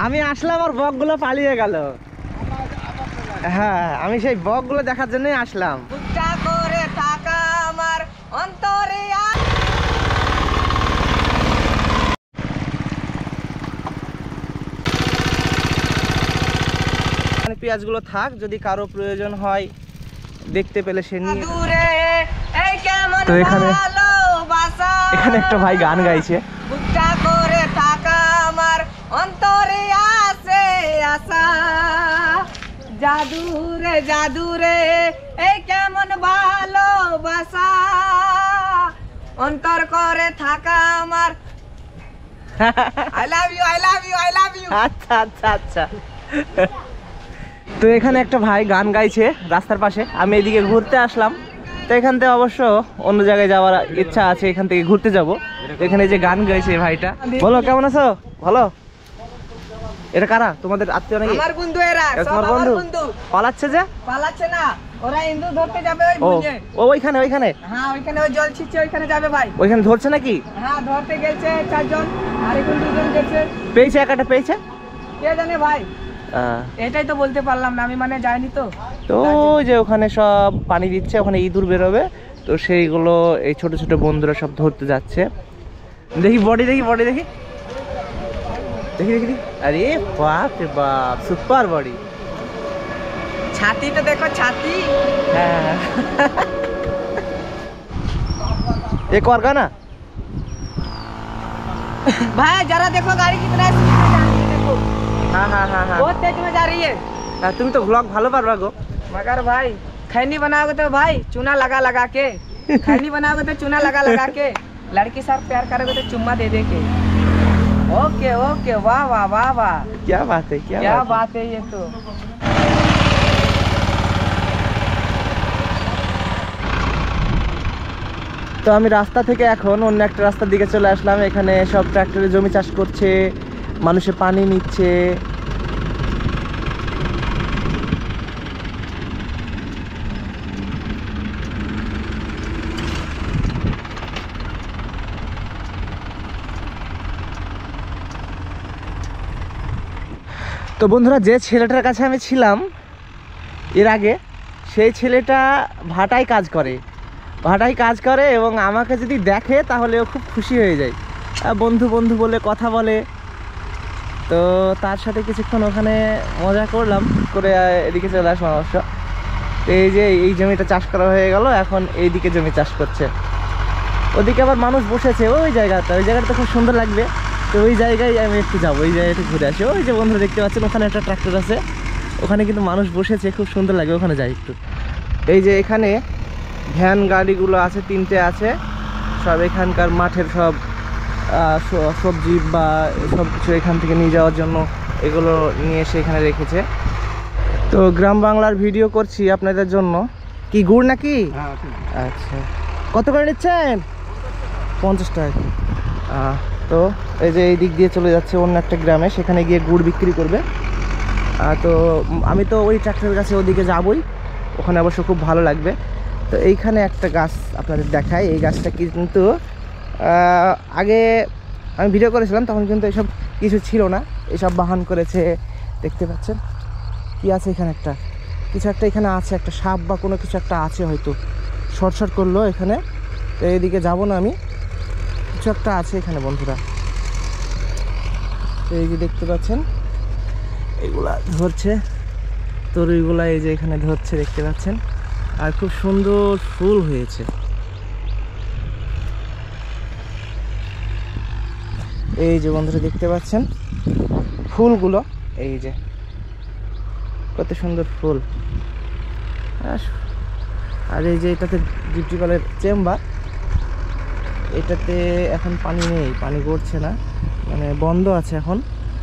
আমি আসলাম আর বকগুলো পালিয়ে গেল। হ্যাঁ, আমি সেই বকগুলো দেখার জন্যই আসলাম। করে থাকা আমার অন্তরে। পেঁয়াজগুলো থাক, যদি কারো প্রয়োজন হয় দেখতে পেলে সে নিয়ে। তো এখানে একটা ভাই গান গাইছে। করে থাকা আমার অন্তরে আছে আশা, জাদুরে জাদুরে এই কেমন ভালোবাসা, অন্তর করে থাকা আমার। I love you, I love you, I love you. আচ্ছা আচ্ছা আচ্ছা। তো এখানে একটা ভাই গান গাইছে রাস্তার পাশে, আমি এদিকে ঘুরতে আসলাম। তো এখান থেকে অবশ্য অন্য জায়গায় যাওয়ার ইচ্ছা আছে, এখান থেকে ঘুরতে যাব। এখানে যে গান গাইছে ভাইটা। বলো, কেমন আছো? ভালো। এটা কারা? তোমাদের আত্মীয় নাকি? আমার বন্ধু এরা, সব তোমার আমার বন্ধু? বন্ধু। পালাচ্ছে যে? পালাচ্ছে না, ওরা ইন্দু ধরতে যাবে ওই বুঝে। ওইখানে ওইখানে? হ্যাঁ, ওইখানে ওই জল ছিটছে, ওইখানে যাবে ভাই। ওইখানে ধরছে নাকি? হ্যাঁ, ধরতে গেছে 4 জন, আর এখন 2 জন গেছে। পেয়েছে, একটা পেয়েছে? কে জানে ভাই, এটাই তো বলতে পারলাম না, আমি মানে যাইনি তো। তো ওই যে ওখানে সব পানি দিচ্ছে, ওখানে ইঁদুর বেরোবে, তো সেইগুলো এই ছোট ছোট বন্ধুরা সব ধরতে যাচ্ছে। দেখি বডি, দেখি বডি, দেখি দেখি দেখি। আরে বাপ রে বাপ, সুপার বডি। ছাতি তো দেখো, ছাতি। হ্যাঁ, ये कौन का ना भाई जरा देखो गाड़ी कितना स्पीड में जा रही है, देखो। हाँ हाँ हाँ हाँ, बहुत तेज में जा रही है। तुम तो व्लॉग ভালো পারবা গো। मगर भाई खैनी बनाओगे तो भाई चूना लगा लगा के, खैनी बनाओगे तो चूना लगा लगा के, लड़की साथ प्यार करोगे तो चुम्मा दे दे के। ओके ओके, वाह वाह वाह वाह, क्या बात है, क्या बात है ये तो। তো আমি রাস্তা থেকে এখন অন্য একটা রাস্তার দিকে চলে আসলাম। এখানে সব ট্রাক্টরে জমি চাষ করছে, মানুষে পানি নিচ্ছে। তো বন্ধুরা, যে ছেলেটার কাছে আমি ছিলাম এর আগে, সেই ছেলেটা ভাটায় কাজ করে এবং আমাকে যদি দেখে তাহলে ও খুব খুশি হয়ে যায়, বন্ধু বন্ধু বলে কথা বলে। তো তার সাথে কিছুক্ষণ ওখানে মজা করলাম, করে এদিকে চলে আসলাম অবশ্য। তো এই যে এই জমিটা চাষ করা হয়ে গেল, এখন এইদিকে জমি চাষ করছে। ওদিকে আবার মানুষ বসেছে ওই জায়গাটা খুব সুন্দর লাগবে। তো ওই জায়গায় আমি একটু যাবো, ওই জায়গাটা ঘুরে আসি। ওই যে বন্ধুরা দেখতে পাচ্ছেন, ওখানে একটা ট্রাক্টর আছে, ওখানে কিন্তু মানুষ বসেছে, খুব সুন্দর লাগে, ওখানে যাই একটু। এই যে এখানে ভ্যান গাড়িগুলো আছে, 3টে আছে, সব এখানকার মাঠের সব সবজি বা সব কিছু এখান থেকে নিয়ে যাওয়ার জন্য এগুলো নিয়ে এসে এখানে রেখেছে। তো গ্রাম বাংলার ভিডিও করছি আপনাদের জন্য। কি গুড় নাকি? আচ্ছা, কত করে নিচ্ছেন? 50 টাকা। তো এই যে এই দিক দিয়ে চলে যাচ্ছে অন্য একটা গ্রামে, সেখানে গিয়ে গুড় বিক্রি করবে। তো আমি তো ওই ট্রাক্টরের কাছে ওদিকে যাবই, ওখানে অবশ্য খুব ভালো লাগবে। তো এইখানে একটা গাছ আপনাদের দেখাই। এই গাছটা কিন্তু আগে আমি ভিডিও করেছিলাম, তখন কিন্তু এসব কিছু ছিল না, এসব বাহান করেছে। দেখতে পাচ্ছেন কি আছে এখানে, কিছু একটা এখানে আছে, একটা সাপ বা কোনো কিছু একটা আছে, হয়তো শর্ট করলো এখানে। তো এইদিকে যাবো না আমি, কিছু একটা আছে এখানে বন্ধুরা। তো এই যে দেখতে পাচ্ছেন এগুলা ধরছে, তরুইগুলা এই যে এখানে ধরছে, দেখতে পাচ্ছেন। আর খুব সুন্দর ফুল হয়েছে। এই যে বন্ধুরা দেখতে পাচ্ছেন ফুলগুলো, এই যে কত সুন্দর ফুল। আর এই যে এটাতে ডিপটি কলের চেম্বার, এটাতে এখন পানি নেই, পানি গড়ছে না, মানে বন্ধ আছে এখন।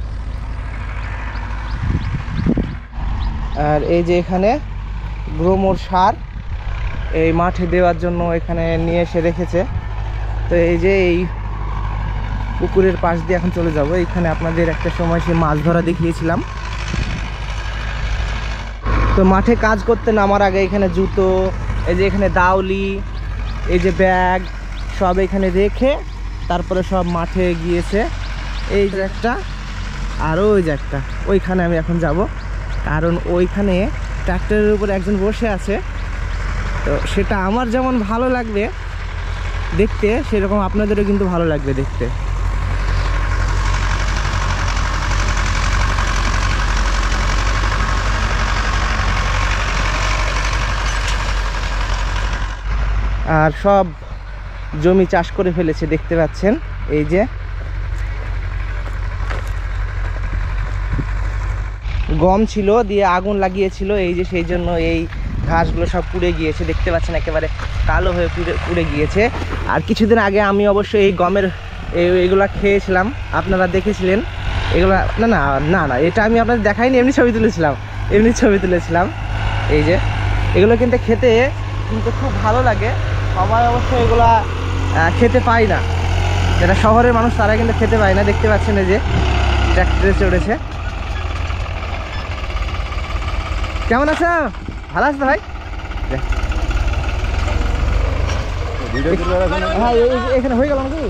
আর এই যে এখানে গ্রোমোর সার এই মাঠে দেওয়ার জন্য এখানে নিয়ে এসে রেখেছে। তো এই যে এই পুকুরের পাশ দিয়ে এখন চলে যাব। এখানে আপনাদের একটা সময় সে মাছ ধরা দেখিয়েছিলাম। তো মাঠে কাজ করতে নামার আগে এখানে জুতো, এই যে এখানে দাউলি, এই যে ব্যাগ সব এখানে রেখে তারপরে সব মাঠে গিয়েছে। এই যে একটা আর ওই যে একটা, ওইখানে আমি এখন যাব, কারণ ওইখানে ট্র্যাক্টরের উপর একজন বসে আছে। তো সেটা আমার যেমন ভালো লাগবে দেখতে, সেরকম আপনাদেরও কিন্তু ভালো লাগবে দেখতে। আর সব জমি চাষ করে ফেলেছে দেখতে পাচ্ছেন। এই যে গম ছিল, দিয়ে আগুন লাগিয়েছিল, এই যে সেই জন্য এই ঘাসগুলো সব পুড়ে গিয়েছে দেখতে পাচ্ছেন, একেবারে কালো হয়ে পুড়ে গিয়েছে। আর কিছুদিন আগে আমি অবশ্যই এই গমের এইগুলা খেয়েছিলাম, আপনারা দেখেছিলেন। এগুলা না না না না এটা আমি আপনাদের দেখাইনি, এমনি ছবি তুলেছিলাম। এই যে এগুলো কিন্তু খেতে কিন্তু খুব ভালো লাগে। সবাই অবশ্য এগুলা খেতে পায় না, যারা শহরের মানুষ তারা কিন্তু খেতে পায় না। দেখতে পাচ্ছেন এই যে ট্র্যাক্টরে চড়েছে। কেমন আছো? ভালো আছো ভাই? হ্যাঁ এখানে হয়ে গেল নাকি?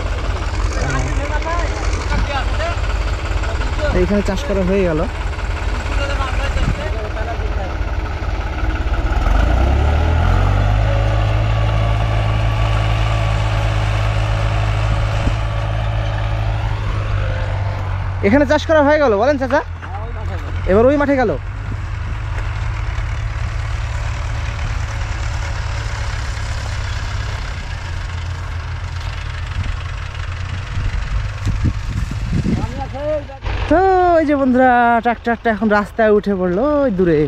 এইখানে চাষ করা হয়ে গেল। এখানে চাষ করা হয়ে গেল বলেন চাচা? এবার ওই মাঠে গেল। তো ওই যে বন্ধুরা ট্রাক্টরটা এখন রাস্তায় উঠে পড়লো ওই দূরে।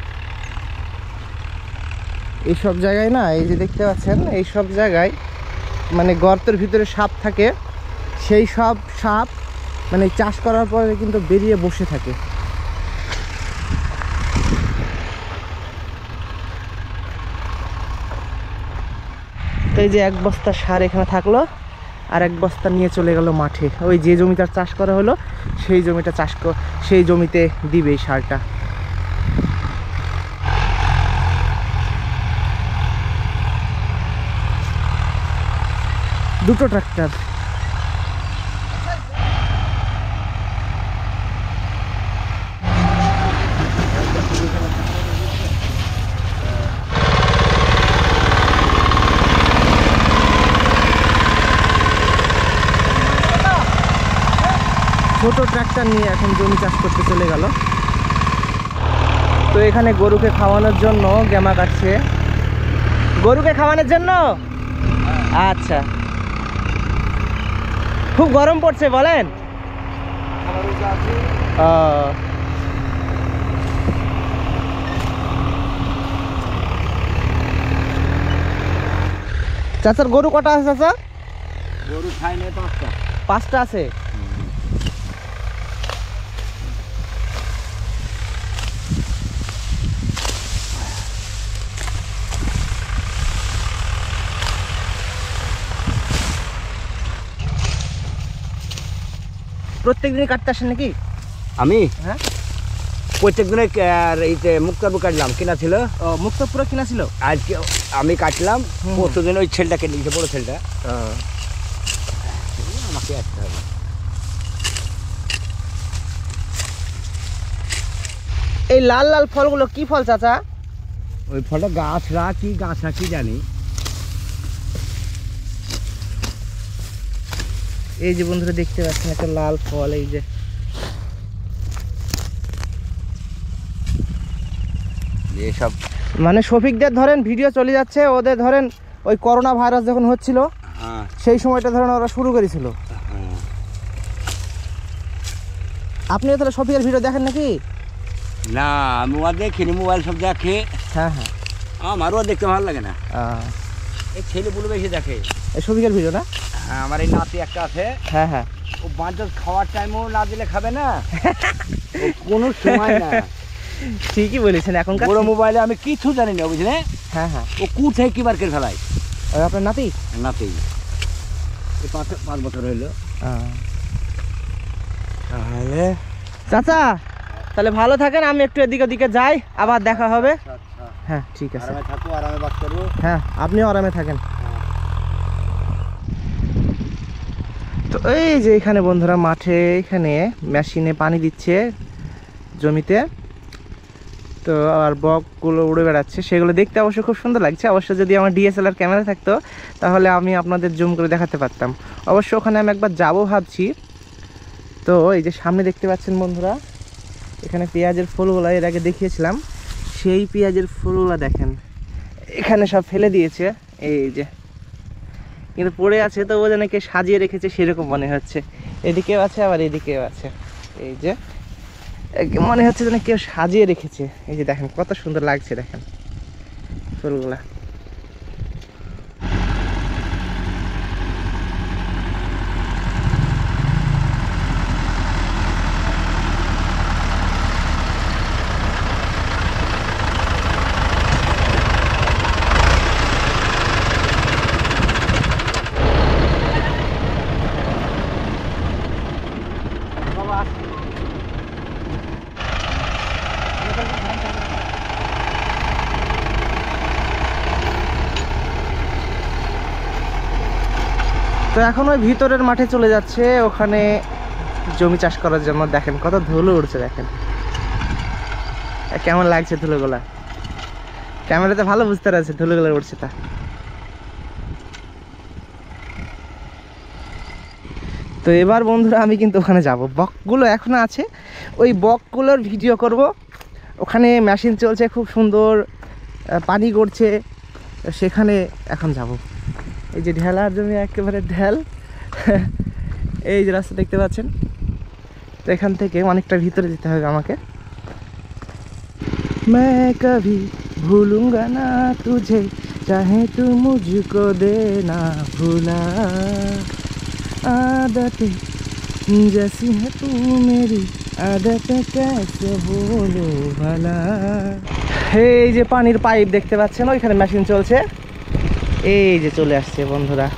এইসব জায়গায় না, এই যে দেখতে পাচ্ছেন এইসব জায়গায় মানে গর্তের ভিতরে সাপ থাকে, সেই সব সাপ মানে চাষ করার পরে কিন্তু বেরিয়ে বসে থাকে। তো এই যে এক বস্তা সার এখানে থাকলো, আর এক বস্তা নিয়ে চলে গেল মাঠে। ওই যে জমিটা চাষ করা হলো সেই জমিটা সেই জমিতে দিবে এই সারটা। দুটো ট্রাক্টর। ছোট ট্রাক্টর নিয়ে এখন জমি চাষ করতে চলে গেল। তো এখানে গরুকে খাওয়ানোর জন্য গেমা কাটছে। গরুকে খাওয়ানোর জন্য? আচ্ছা, খুব গরম পড়ছে বলেন? চাচার গরু কটা আছে চাচা? গরু খায় না, 5টা আছে। প্রত্যেক দিনই কাটতে আসেন নাকি? আমি হ্যাঁ প্রত্যেক দিনে এইতে মুক্তাপুর কাটলাম, কিনা ছিল। ও মুক্তপুরে কিনা ছিল? আজকে আমি কাটলাম, পরশু দিন ওই ছেলেটা কেটে দিয়েছে, বড় ছেলেটা। আমাকে আসতে হবে। এই লাল লাল ফলগুলো কি ফল চাচা? ওই ফলটা গাছরা কি জানি। এই যে বন্ধুরা দেখতে পাচ্ছেন একটা লাল ফল। এই যে এসব মানে শফিকদের ধরেন ভিডিও চলে যাচ্ছে, ওদের ধরেন ওই করোনা ভাইরাস যখন হচ্ছিল সেই সময়টা ধরেন ওরা শুরু করেছিল। আপনিও তাহলে শফিকের ভিডিও দেখেন নাকি? না, মোবাইল দেখিনি, মোবাইল সব দেখে। হ্যাঁ হ্যাঁ, আমারও দেখতে ভালো লাগে না। এই ছেলেগুলো বেশি দেখে এই শফিকের ভিডিও না? হ্যাঁ, আমার এই নাতি একটা আছে। হ্যাঁ হ্যাঁ, ও বাঁচার খাওয়ার টাইমও না দিলে খাবে না, কোনো সময় না। ঠিকই বলেছেন। এখনকার বড় মোবাইলে আমি কিছু জানি না, বুঝলে? হ্যাঁ হ্যাঁ, ও কোথায় কি বার করে ফেলায়। ওই আপনার নাতি? নাতি এই 5 বছর হইলো। তাহলে চাচা তাহলে ভালো থাকেন, আমি একটু এদিকে ওদিকে যাই, আবার দেখা হবে। হ্যাঁ ঠিক আছে, আরামে থাকো, আরামে বাস করবো। হ্যাঁ আপনিও আরামে থাকেন। তো এই যে এখানে বন্ধুরা মাঠে এখানে মেশিনে পানি দিচ্ছে জমিতে। তো আর বকগুলো উড়ে বেড়াচ্ছে, সেগুলো দেখতে অবশ্য খুব সুন্দর লাগছে। অবশ্য যদি আমার ডিএসএলআর ক্যামেরা থাকতো তাহলে আমি আপনাদের জুম করে দেখাতে পারতাম। অবশ্য ওখানে আমি একবার যাবো ভাবছি। তো এই যে সামনে দেখতে পাচ্ছেন বন্ধুরা, এখানে পেঁয়াজের ফুলগুলো এর আগে দেখিয়েছিলাম, সেই পেঁয়াজের ফুলগুলো দেখেন এখানে সব ফেলে দিয়েছে। এই যে কিন্তু পড়ে আছে, তো ও যেন কে সাজিয়ে রেখেছে সেরকম মনে হচ্ছে। এদিকেও আছে আবার এদিকেও আছে। এই যে মনে হচ্ছে যেন কেউ সাজিয়ে রেখেছে। এই যে দেখেন কত সুন্দর লাগছে, দেখেন ফুলগুলা। তো এখন ওই ভিতরের মাঠে চলে যাচ্ছে, ওখানে জমি চাষ করার জন্য। দেখেন কত ধুলো উড়ছে, দেখেন কেমন লাগছে ধুলোগুলা। ক্যামেরাতে ভালো বুঝতে পারছে ধুলোগুলো উড়ছে তা। তো এবার বন্ধুরা আমি কিন্তু ওখানে যাব, বকগুলো এখনো আছে, ওই বকগুলোর ভিডিও করব। ওখানে মেশিন চলছে খুব সুন্দর, পানি গড়ছে, সেখানে এখন যাব। এই যে ঢেলার জমি, একেবারে ঢেল। এই যে রাস্তা দেখতে পাচ্ছেন, তো এখান থেকে অনেকটা ভিতরে যেতে হবে আমাকে। मैं कभी भूलूंगा ना तुझे, चाहे तू मुझको देना भूला, आदतें जैसी है तू मेरी, आदतें कैसे बोलूं भला। এই যে পানির পাইপ দেখতে পাচ্ছেন, ওইখানে মেশিন চলছে। এই যে চলে আসছে বন্ধুরা।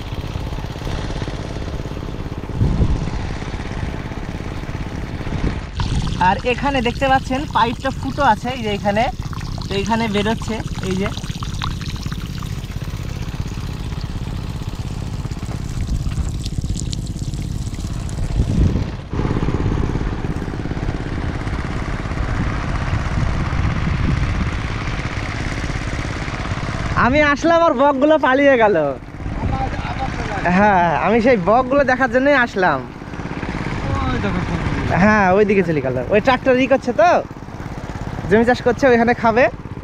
আর এখানে দেখতে পাচ্ছেন পাইপটা ফুটো আছে, এই যে এখানে, তো এইখানে বেরোচ্ছে। এই যে আমি আসলাম আর বকগুলো পালিয়ে গেল। হ্যাঁ, আমি সেই বকগুলো দেখার জন্যই আসলাম। হ্যাঁ, ওইদিকে চলে গেল। ওই ট্রাক্টর ই করছে, তো জমি চাষ করছে, ওইখানে খাবে।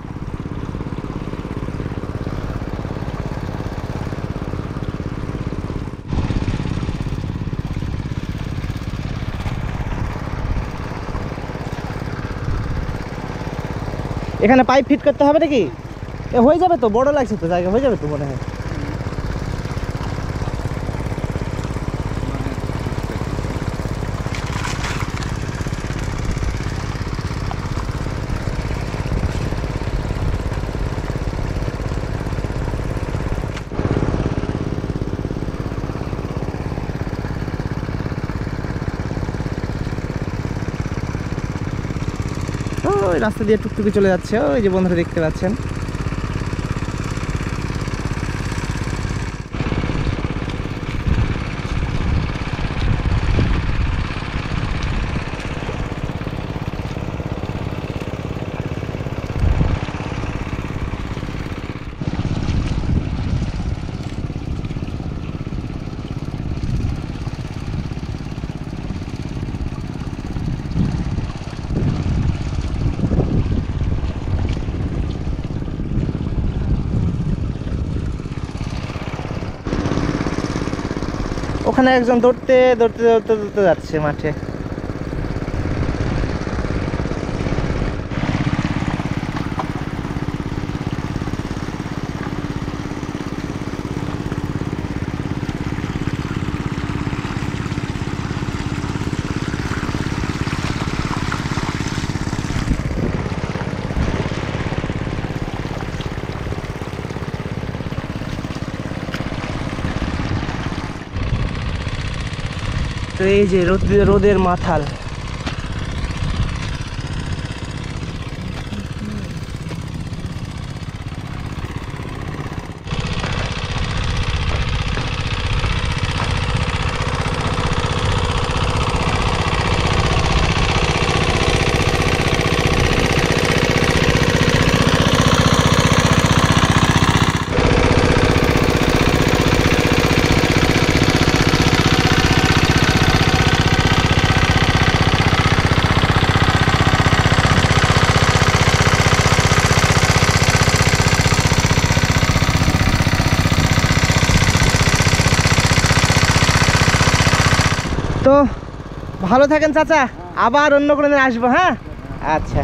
এখানে পাইপ ফিট করতে হবে নাকি? হয়ে যাবে তো, বড় লাগছে তো জায়গা, হয়ে যাবে তো মনে হয়। ওই রাস্তা দিয়ে টুকটুকি চলে যাচ্ছে, ওই যে বন্ধুরা দেখতে পাচ্ছেন। ওখানে একজন দৌড়তে দৌড়তে দৌড়তে দৌড়তে যাচ্ছে মাঠে। তো এই যে রোদের মাথাল। তো ভালো থাকেন চাচা, আবার অন্য কোনো দিন আসবো। হ্যাঁ আচ্ছা।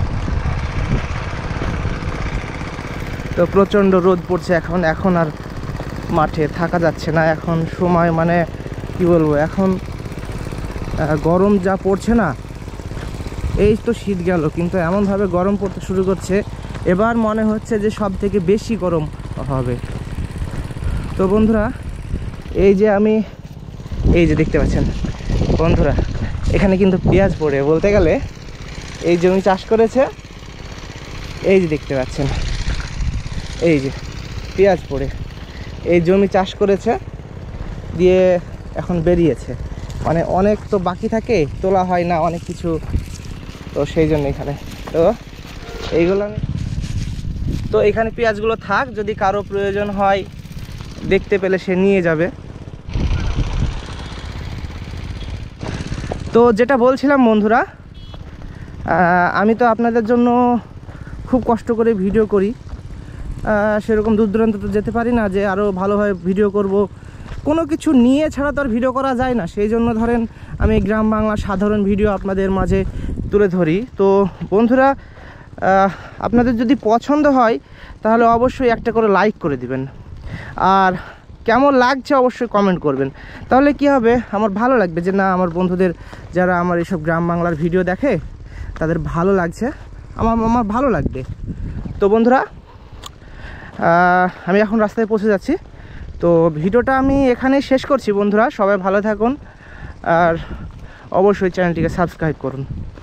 তো প্রচণ্ড রোদ পড়ছে এখন আর মাঠে থাকা যাচ্ছে না। এখন সময় মানে কি বলবো, এখন গরম যা পড়ছে না, এই তো শীত গেল কিন্তু এমনভাবে গরম পড়তে শুরু করছে, এবার মনে হচ্ছে যে সব থেকে বেশি গরম হবে। তো বন্ধুরা এই যে আমি এই যে দেখতে পাচ্ছেন বন্ধুরা, এখানে কিন্তু পেঁয়াজ পড়ে বলতে গেলে এই জমি চাষ করেছে, এই যে দেখতে পাচ্ছেন এই যে পেঁয়াজ পড়ে এই জমি চাষ করেছে দিয়ে এখন বেরিয়েছে, মানে অনেক তো বাকি থাকে, তোলা হয় না অনেক কিছু, তো সেই জন্য এখানে তো এইগুলো তো এখানে পেঁয়াজগুলো থাক, যদি কারো প্রয়োজন হয় দেখতে পেলে সে নিয়ে যাবে। তো যেটা বলছিলাম বন্ধুরা, আমি তো আপনাদের জন্য খুব কষ্ট করে ভিডিও করি, সেরকম দূর দূরান্ত তো যেতে পারি না যে আরও ভালোভাবে ভিডিও করব, কোনো কিছু নিয়ে ছাড়া তো আর ভিডিও করা যায় না। সেই জন্য ধরেন আমি গ্রাম বাংলার সাধারণ ভিডিও আপনাদের মাঝে তুলে ধরি। তো বন্ধুরা আপনাদের যদি পছন্দ হয় তাহলে অবশ্যই একটা করে লাইক করে দিবেন, আর কেমন লাগছে অবশ্যই কমেন্ট করবেন, তাহলে কি হবে আমার ভালো লাগবে যে না আমার বন্ধুদের যারা আমার এইসব গ্রাম বাংলার ভিডিও দেখে তাদের ভালো লাগছে, আমার ভালো লাগবে। তো বন্ধুরা আমি এখন রাস্তায় পৌঁছে যাচ্ছি, তো ভিডিওটা আমি এখানেই শেষ করছি বন্ধুরা। সবাই ভালো থাকুন আর অবশ্যই চ্যানেলটিকে সাবস্ক্রাইব করুন।